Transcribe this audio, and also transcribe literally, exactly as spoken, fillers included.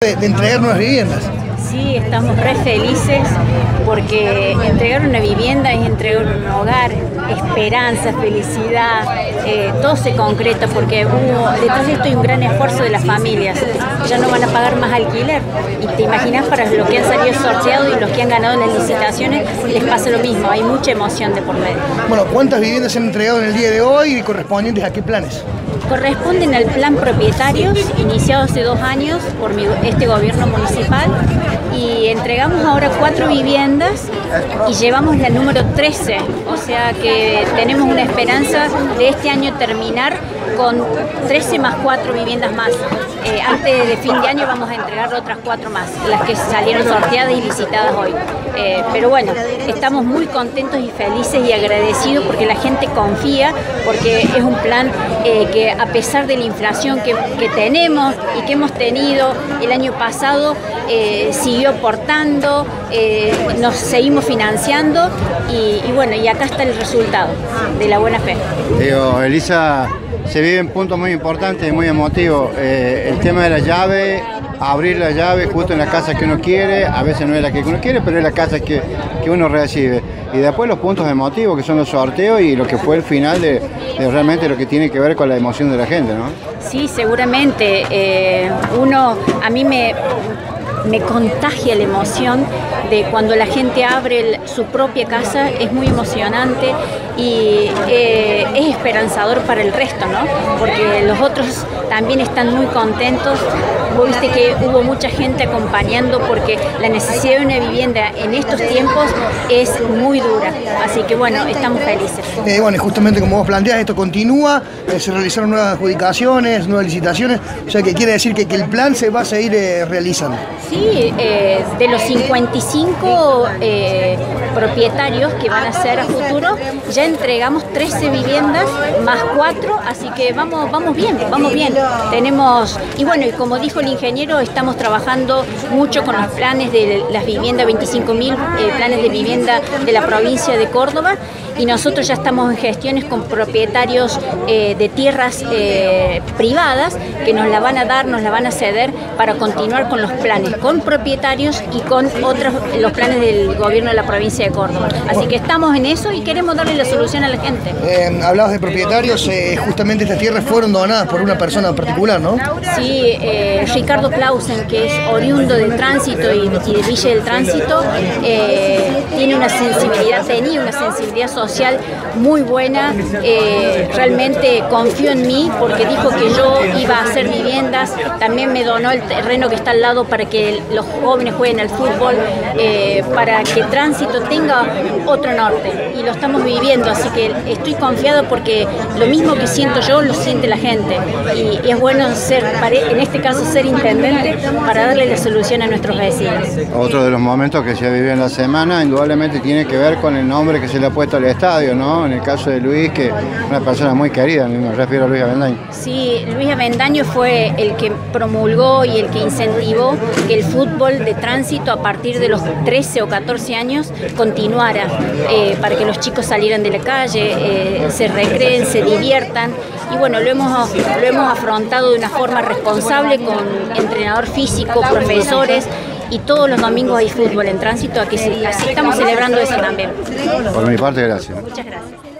de, de entregar nuevas viviendas. Sí, estamos re felices porque entregar una vivienda es entregar un hogar, esperanza, felicidad, eh, todo se concreta porque hubo, detrás de esto hay un gran esfuerzo de las familias. Ya no van a pagar más alquiler y te imaginas para los que han salido sorteados y los que han ganado las licitaciones les pasa lo mismo, hay mucha emoción de por medio. Bueno, ¿cuántas viviendas se han entregado en el día de hoy y correspondientes a qué planes? Corresponden al plan propietarios, iniciado hace dos años por mi, este gobierno municipal, y entregamos ahora cuatro viviendas y llevamos la número trece, o sea que tenemos una esperanza de este año terminar con trece más cuatro viviendas más. Eh, antes de fin de año vamos a entregar otras cuatro más, las que salieron sorteadas y licitadas hoy. Eh, pero bueno, estamos muy contentos y felices y agradecidos porque la gente confía, porque es un plan eh, que a pesar de la inflación que, que tenemos y que hemos tenido el año pasado, eh, siguió aportando, eh, nos seguimos financiando y, y bueno, y acá está el resultado de la buena fe. Digo, Elisa, se viven puntos muy importantes y muy emotivos. Eh, el tema de la llave, abrir la llave justo en la casa que uno quiere, a veces no es la que uno quiere, pero es la casa que, que uno recibe. Y después los puntos emotivos, que son los sorteos y lo que fue el final de, de realmente lo que tiene que ver con la emoción de la gente, ¿no? Sí, seguramente. Eh, uno, a mí me... me contagia la emoción de cuando la gente abre el, su propia casa, es muy emocionante y eh, es esperanzador para el resto, ¿no? Porque los otros también están muy contentos. Vos viste que hubo mucha gente acompañando porque la necesidad de una vivienda en estos tiempos es muy dura. Así que bueno, estamos felices. Eh, bueno, y justamente como vos planteás, esto continúa, eh, se realizaron nuevas adjudicaciones, nuevas licitaciones, o sea que quiere decir que, que el plan se va a seguir eh, realizando. Sí, eh, de los cincuenta y cinco eh, propietarios que van a ser a futuro, ya entregamos trece viviendas más cuatro, así que vamos, vamos bien, vamos bien. Tenemos, y bueno, y como dijo el ingeniero, estamos trabajando mucho con los planes de las viviendas, veinticinco mil eh, planes de vivienda de la provincia de Córdoba, y nosotros ya estamos en gestiones con propietarios eh, de tierras eh, privadas que nos la van a dar, nos la van a ceder para continuar con los planes, con propietarios y con otros, los planes del gobierno de la provincia de Córdoba. Así que estamos en eso y queremos darle la solución a la gente. Eh, hablabas de propietarios, eh, justamente estas tierras fueron donadas por una persona en particular, ¿no? Sí, eh, Ricardo Clausen, que es oriundo del Tránsito y, y de Villa del Tránsito, eh, tiene una sensibilidad, tenía una sensibilidad social muy buena, eh, realmente confió en mí porque dijo que yo iba a hacer viviendas, también me donó el terreno que está al lado para que los jóvenes jueguen al fútbol, eh, para que Tránsito tenga otro norte, y lo estamos viviendo, así que estoy confiado porque lo mismo que siento yo lo siente la gente, y, y es bueno ser, en este caso ser intendente para darle la solución a nuestros vecinos. Otro de los momentos que se vivió en la semana indudablemente tiene que ver con el nombre que se le ha puesto al estadio, ¿no? En el caso de Luis, que es una persona muy querida, me refiero a Luis Avendaño. Sí, Luis Avendaño fue el que promulgó y el que incentivó que el fútbol de Tránsito a partir de los trece o catorce años continuara, eh, para que los chicos salieran de la calle, eh, se recreen, se diviertan, y bueno, lo hemos, lo hemos afrontado de una forma responsable con entrenador físico, profesores, y todos los domingos hay fútbol en Tránsito, aquí así estamos celebrando eso también. Por mi parte, gracias. Muchas gracias.